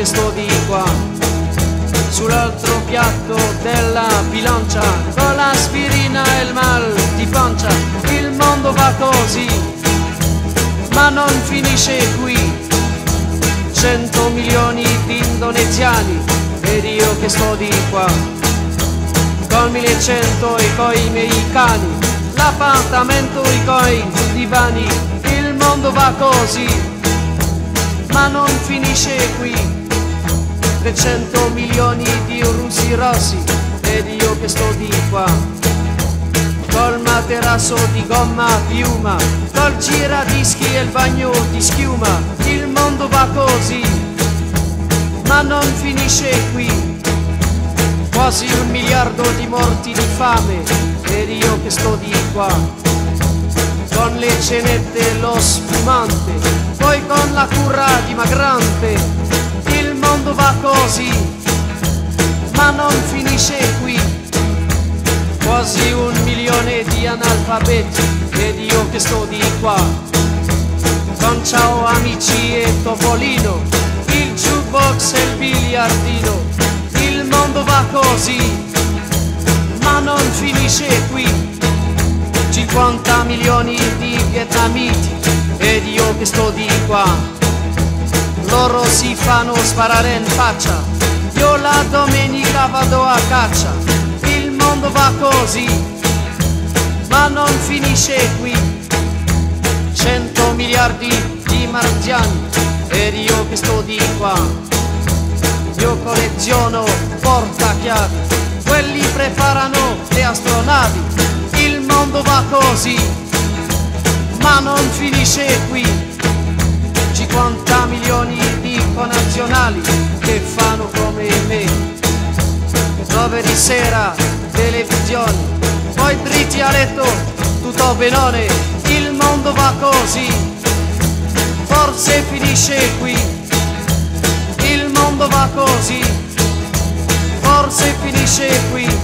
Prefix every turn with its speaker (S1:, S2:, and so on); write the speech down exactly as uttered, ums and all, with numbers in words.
S1: che sto di qua, sull'altro piatto della bilancia, con l'aspirina e il mal di pancia. Il mondo va così, ma non finisce qui. Cento milioni di indonesiani ed io che sto di qua, col millecento e coi miei cani, l'appartamento e coi divani. Il mondo va così, ma non finisce qui. trecento milioni di russi rossi ed io che sto di qua, col materasso di gomma piuma, col giradischi e il bagno di schiuma. Il mondo va così, ma non finisce qui. Quasi un miliardo di morti di fame ed io che sto di qua, con le cenette e lo spumante, poi con la cura dimagrante. Il mondo va così, ma non finisce qui. Quasi un milione di analfabeti ed io che sto di qua, con ciao amici e Topolino, il jukebox e il biliardino. Il mondo va così, ma non finisce qui. cinquanta milioni di vietnamiti ed io che sto di qua, loro si fanno sparare in faccia, io la domenica vado a caccia. Il mondo va così, ma non finisce qui. Cento miliardi di marziani ed io che sto di qua, io colleziono portachiavi, quelli preparano le astronavi. Il mondo va così, ma non finisce qui. cinquanta milioni di connazionali che fanno come me, nove di sera televisione, poi dritti a letto tutto benone. Il mondo va così, forse finisce qui. Il mondo va così, forse finisce qui.